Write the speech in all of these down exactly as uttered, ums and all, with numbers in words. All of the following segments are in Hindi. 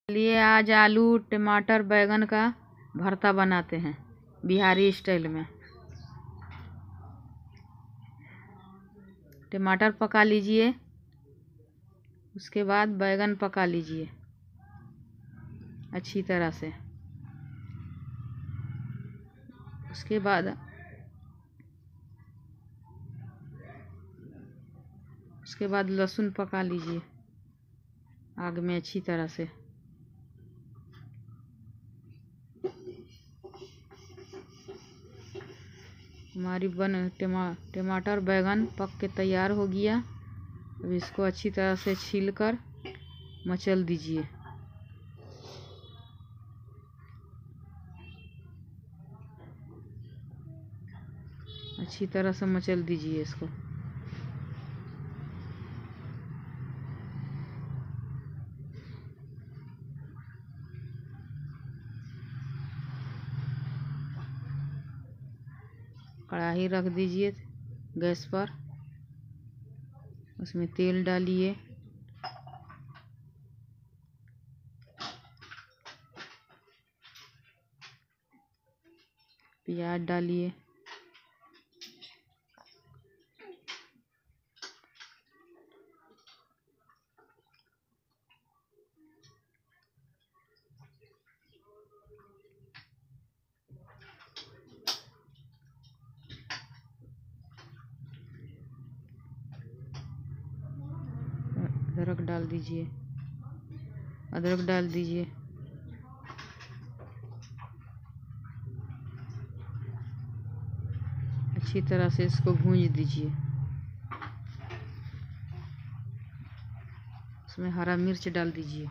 लिए आज आलू टमाटर बैगन का भरता बनाते हैं बिहारी स्टाइल में। टमाटर पका लीजिए, उसके बाद बैगन पका लीजिए अच्छी तरह से। उसके बाद उसके बाद लहसुन पका लीजिए आग में अच्छी तरह से। हमारी बन टमा टमाटर बैगन पक के तैयार हो गया। अब इसको अच्छी तरह से छीलकर मचल दीजिए। अच्छी तरह से मचल दीजिए इसको। कढ़ाई रख दीजिए गैस पर, उसमें तेल डालिए, प्याज डालिए, अदरक डाल दीजिए अदरक डाल दीजिए अच्छी तरह से इसको भूंज दीजिए। उसमें हरा मिर्च डाल दीजिए,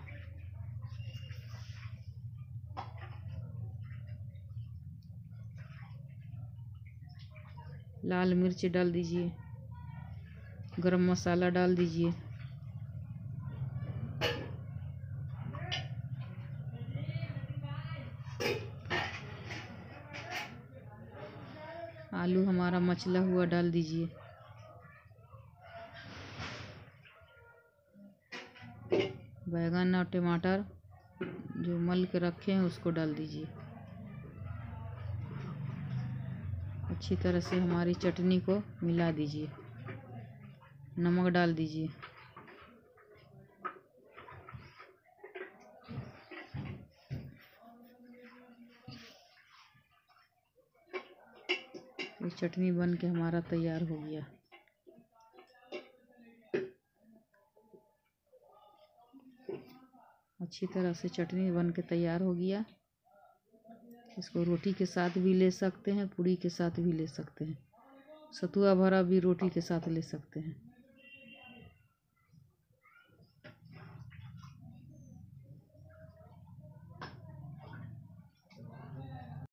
लाल मिर्च डाल दीजिए, गरम मसाला डाल दीजिए, आलू हमारा मचला हुआ डाल दीजिए, बैगन और टमाटर जो मल के रखे हैं उसको डाल दीजिए। अच्छी तरह से हमारी चटनी को मिला दीजिए, नमक डाल दीजिए, ये चटनी बन के हमारा तैयार हो गया। अच्छी तरह से चटनी बन के तैयार हो गया। इसको रोटी के साथ भी ले सकते हैं, पूड़ी के साथ भी ले सकते हैं, सतुआ भरा भी रोटी के साथ ले सकते हैं।